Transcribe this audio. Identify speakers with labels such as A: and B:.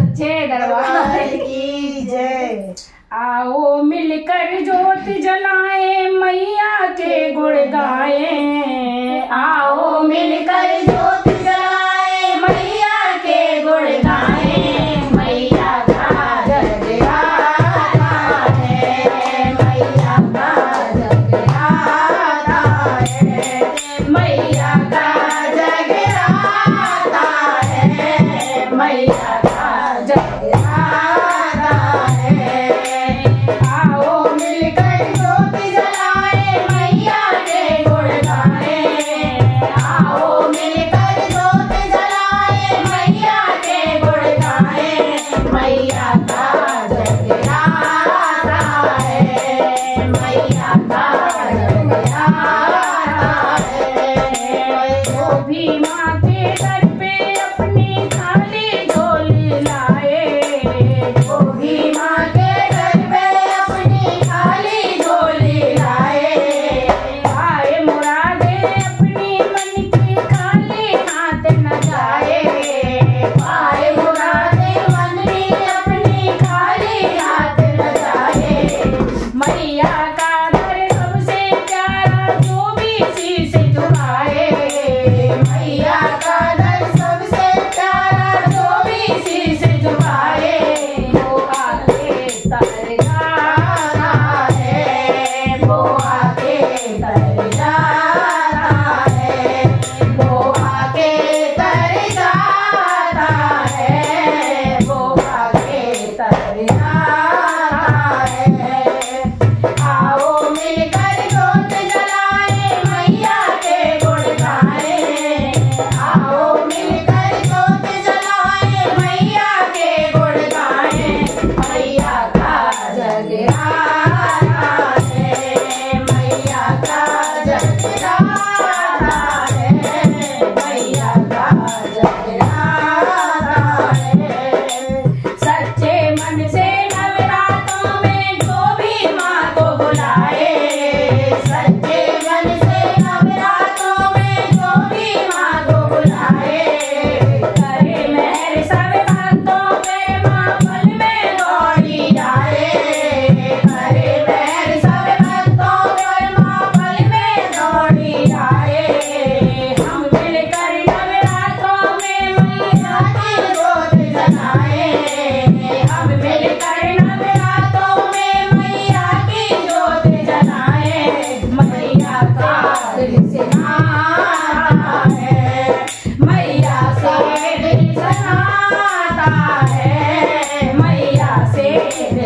A: सच्चे दरबार
B: की जय।
A: आओ मिलकर जोत जलाए मैया के गुण गाए। आओ मिलकर जोत जलाए मैया के गुण गाए। मैया का जगराता है, मैया का जगराता है, मैया का जगराता है, मैया का जगराता है। आओ मिलकर जोत जलाए मैया के गुण गाए। आओ मिलकर जोत जलाए मैया के गुण गाए। मैया का जगराता है, मैया का जगराता है। जो भी माँ के दर पे अपनी खाली झोली लाए, जो भी माँ के दर पे अपनी खाली झोली लाए। आए मुरादे अपनी मन की खाली हाथ न जाए। आए मुरादे मन की अपनी खाली हाथ न जाए। मैया का दर सबसे प्यारा जो भी शीश झुकाए। मैया का दर सबसे प्यारा जो भी शीश झुकाए। वो आके तर जाता है, वो आके तर जाता है, वो आके तर जाता है, वो आके तर जाता है। आओ मिलकर जोत जलाए मैया के गुण गाए। आओ मिलकर जोत जलाए मैया के गुण गाए। मैया का जगराता है, मैया का जगराता है, मैया का जगराता है। सच्चे मन से नवरात्रों में जो भी माँ को बुलाए। सच्चे मन से नवरात्रों में जो भी माँ को बुलाए। करे मेहर सब भक्तों पे माँ पल में दौड़ी जाए। करे मेहर सब भक्तों पे माँ पल में दौड़ी जाए। हम मिलकर नवरात्रों में मैया की जोत जलाए। हम मिलकर नवरात्रों में मैया की जोत जलाए। मैया का दिल से नाता है, मैया से दिल से नाता है, मैया से